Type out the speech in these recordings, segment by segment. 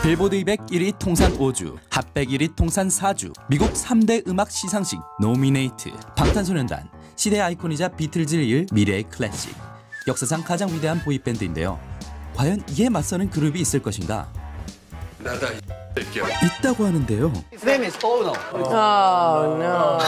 빌보드 200 1위 통산 5주, 핫백 1위 통산 4주, 미국 3대 음악 시상식 노미네이트, 방탄소년단, 시대 아이콘이자 비틀즈를 이을 미래의 클래식, 역사상 가장 위대한 보이밴드인데요. 과연 이에 맞서는 그룹이 있을 것인가? 나다 이 새끼야. 있다고 하는데요. His name is Bono. Oh no.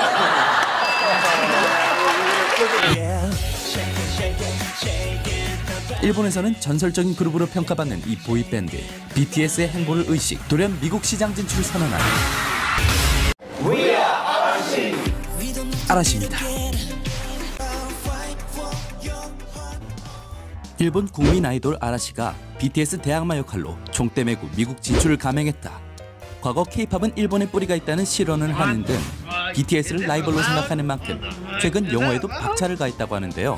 일본에서는 전설적인 그룹으로 평가받는 이 보이밴드 BTS의 행보를 의식, 돌연 미국 시장 진출을 선언한 아라시입니다. 일본 국민 아이돌 아라시가 BTS 대항마 역할로 총대 메고 미국 진출을 감행했다. 과거 K-팝은 일본에 뿌리가 있다는 실언을 하는 등 BTS를 라이벌로 생각하는 만큼 최근 영어에도 박차를 가했다고 하는데요.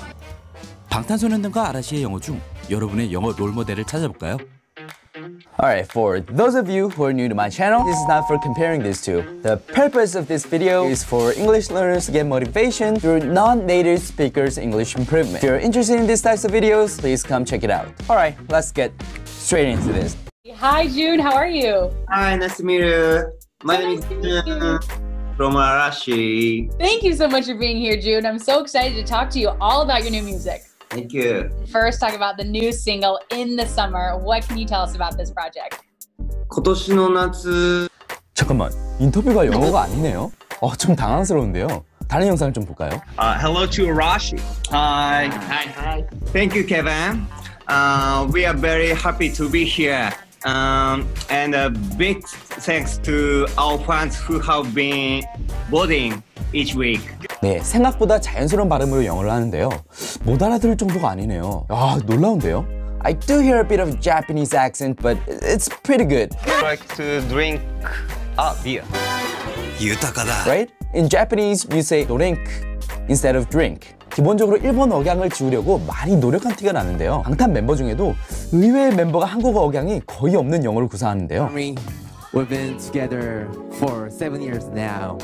방탄소년단과 아라시의 영어 중 여러분의 영어 롤모델을 찾아볼까요? Alright, for those of you who are new to my channel, this is not for comparing these two. The purpose of this video is for English learners to get motivation through non-native speakers' English improvement. If you're interested in these types of videos, please come check it out. Alright, let's get straight into this. Hi, June. How are you? Hi, nice to meet you. My name is Jun from Arashi. Thank you so much for being here, June. I'm so excited to talk to you all about your new music. Thank you. First, talk about the new single, In the Summer. What can you tell us about this project? 今年の夏 잠깐만, 인터뷰가 영어가 아니네요? 좀 당황스러운데요. 다른 영상을 좀 볼까요? Hello to Arashi. Hi. Hi. Thank you, Kevin. We are very happy to be here. And a big thanks to our fans who have been voting each week. 네, 생각보다 자연스러운 발음으로 영어를 하는데요. 못 알아들을 정도가 아니네요. 놀라운데요? I do hear a bit of Japanese accent, but it's pretty good. Like to drink beer. 유타카다. Right? In Japanese, you say drink instead of drink. 기본적으로 일본 억양을 지우려고 많이 노력한 티가 나는데요. 방탄 멤버 중에도 의외의 멤버가 한국어 억양이 거의 없는 영어를 구사하는데요. We've been together for 7 years now.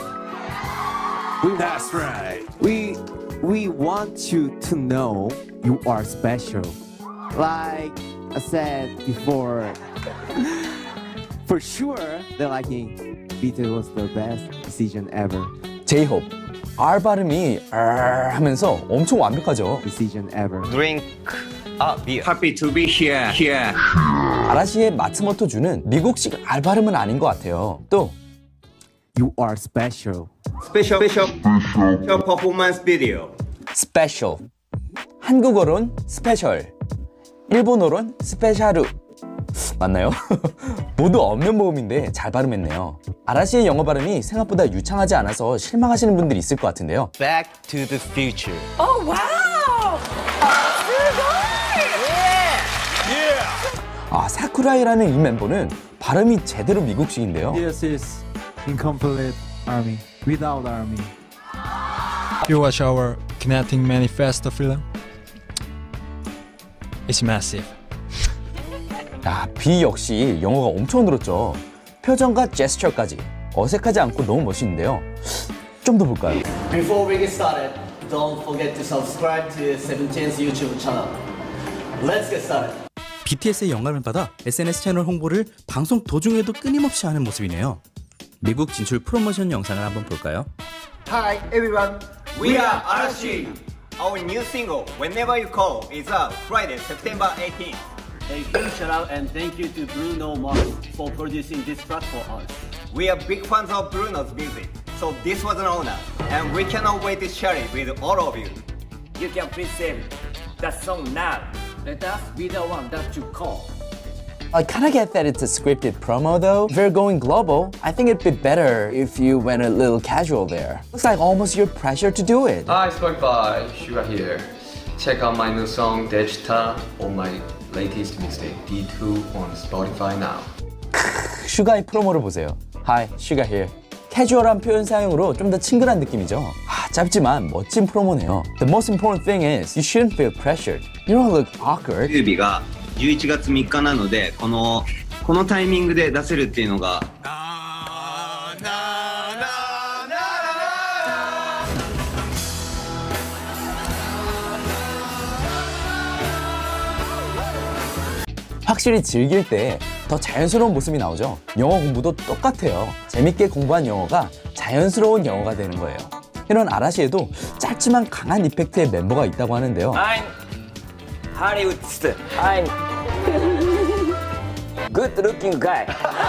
That's right. We want you to know you are special. Like I said before, for sure that liking BTS was the best decision ever. J-Hope. R 발음이 하면서 엄청 완벽하죠. Decision ever. Drink beer. Happy to be here. 아라시의 마츠모토 주는 미국식 R 발음은 아닌 것 같아요. 또 You are special. Special performance video. special. 한국어론 스페셜. 일본어론 스페샤루. 맞나요? 모두 언면모음인데 잘 발음했네요. 아라시의 영어 발음이 생각보다 유창하지 않아서 실망하시는 분들이 있을 것 같은데요. Back to the future. Oh, wow! 사쿠라이라는 이 멤버는 발음이 제대로 미국식인데요. This is incomplete army without army. You watch our Kinetic Manifesto film? It's massive. B 역시 영어가 엄청 늘었죠. 표정과 제스처까지 어색하지 않고 너무 멋있는데요. 좀 더 볼까요? Before we get started, don't forget to subscribe to Seventeen's YouTube channel. Let's get started. BTS의 영감을 받아 SNS 채널 홍보를 방송 도중에도 끊임없이 하는 모습이네요. 미국 진출 프로모션 영상을 한번 볼까요? Hi, everyone. We are Arashi. Our new single, Whenever You Call, is out Friday, September 18th. A huge shout out and thank you to Bruno Mars for producing this track for us. We are big fans of Bruno's music, so this was an honor, and we cannot wait to share it with all of you. You can please save that song now. Let us be the one that you call. I kind of get that it's a scripted promo though. If you're going global, I think it'd be better if you went a little casual there. Looks like almost your pressure to do it. Hi, Spotify, Suga here. Check out my new song, Dejita, on my latest mixtape, D2 on Spotify now. 슈가의 프로모를 보세요. Hi, Suga here. 캐주얼한 표현 사용으로 좀 더 친근한 느낌이죠. 짧지만 멋진 프로모네요. The most important thing is you shouldn't feel pressured. You don't look awkward. 日が11月3日なので、このタイミングで出せるっていうのが。 확실히 즐길 때 더 자연스러운 모습이 나오죠. 영어 공부도 똑같아요. 재밌게 공부한 영어가 자연스러운 영어가 되는 거예요. 이런 아라시에도 짧지만 강한 이펙트의 멤버가 있다고 하는데요. I'm Hollywood. I'm good looking guy.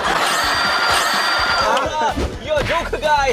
You're a joke guy.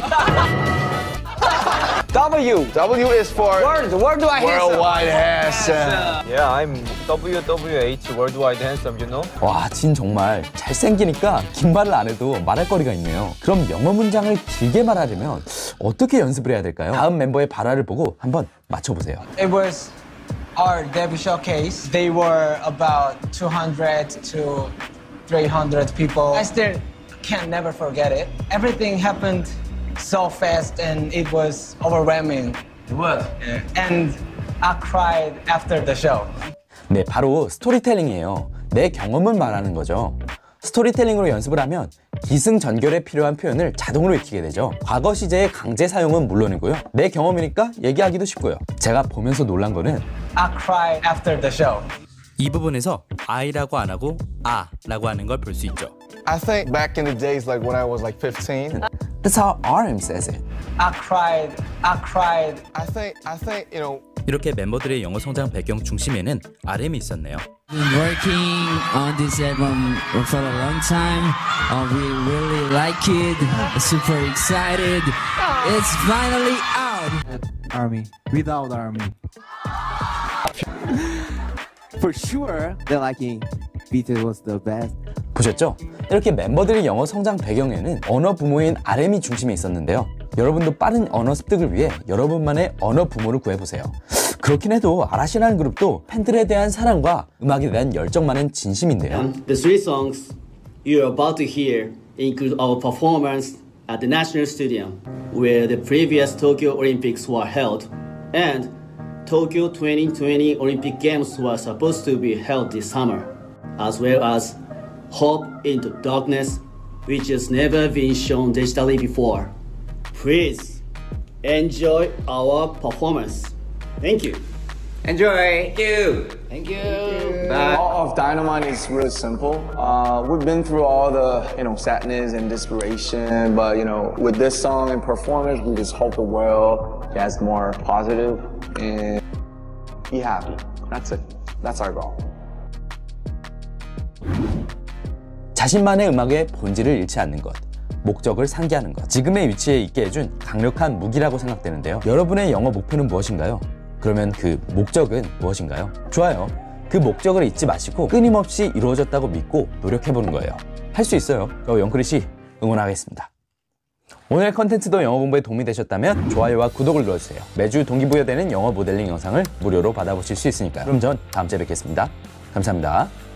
W is for Worldwide handsome. worldwide handsome. Yeah, I'm WWH worldwide handsome, you know? 와, 진 정말 잘생기니까 긴 말을 안 해도 말할 거리가 있네요. 그럼 영어 문장을 길게 말하려면 어떻게 연습을 해야 될까요? 다음 멤버의 발화를 보고 한번 맞춰보세요. It was our debut showcase. They were about 200 to 300 people. I still can never forget it. Everything happened so fast and it was overwhelming. It was. And I cried after the show. 네, 바로 스토리텔링이에요. 내 경험을 말하는 거죠. 스토리텔링으로 연습을 하면 기승전결에 필요한 표현을 자동으로 익히게 되죠. 과거 시제의 강제 사용은 물론이고요. 내 경험이니까 얘기하기도 쉽고요. 제가 보면서 놀란 거는 I cried after the show. 이 부분에서 I라고 안 하고 아라고 하는 걸 볼 수 있죠. I think back in the days like when I was like 15. That's how RM says it. I cried. I think, you know. 이렇게 멤버들의 영어 성장 배경 중심에는 RM이 있었네요. Been working on this album for a long time. We really like it. Super excited. It's finally out. Army. Without Army. For sure, they're liking BTS was the best. 보셨죠? 이렇게 멤버들의 영어 성장 배경에는 언어 부모인 RM이 중심에 있었는데요. 여러분도 빠른 언어 습득을 위해 여러분만의 언어 부모를 구해보세요. 그렇긴 해도 아라시라는 그룹도 팬들에 대한 사랑과 음악에 대한 열정만은 진심인데요. The three songs you are about to hear include our performance at the National Stadium, where the previous Tokyo Olympics were held, and Tokyo 2020 Olympic Games were supposed to be held this summer, as well as Hope into Darkness, which has never been shown digitally before. Please enjoy our performance. Thank you. Enjoy. Thank you. Thank you. All of Dynamite is really simple. We've been through all the, sadness and desperation, but, with this song and performance, we just hope the world gets more positive and be happy. That's it. That's our goal. 자신만의 음악의 본질을 잃지 않는 것, 목적을 상기하는 것, 지금의 위치에 있게 해준 강력한 무기라고 생각되는데요. 여러분의 영어 목표는 무엇인가요? 그러면 그 목적은 무엇인가요? 좋아요. 그 목적을 잊지 마시고 끊임없이 이루어졌다고 믿고 노력해보는 거예요. 할 수 있어요. 영크리씨 응원하겠습니다. 오늘 컨텐츠도 영어 공부에 도움이 되셨다면 좋아요와 구독을 눌러주세요. 매주 동기부여되는 영어 모델링 영상을 무료로 받아보실 수 있으니까요. 그럼 전 다음 주에 뵙겠습니다. 감사합니다.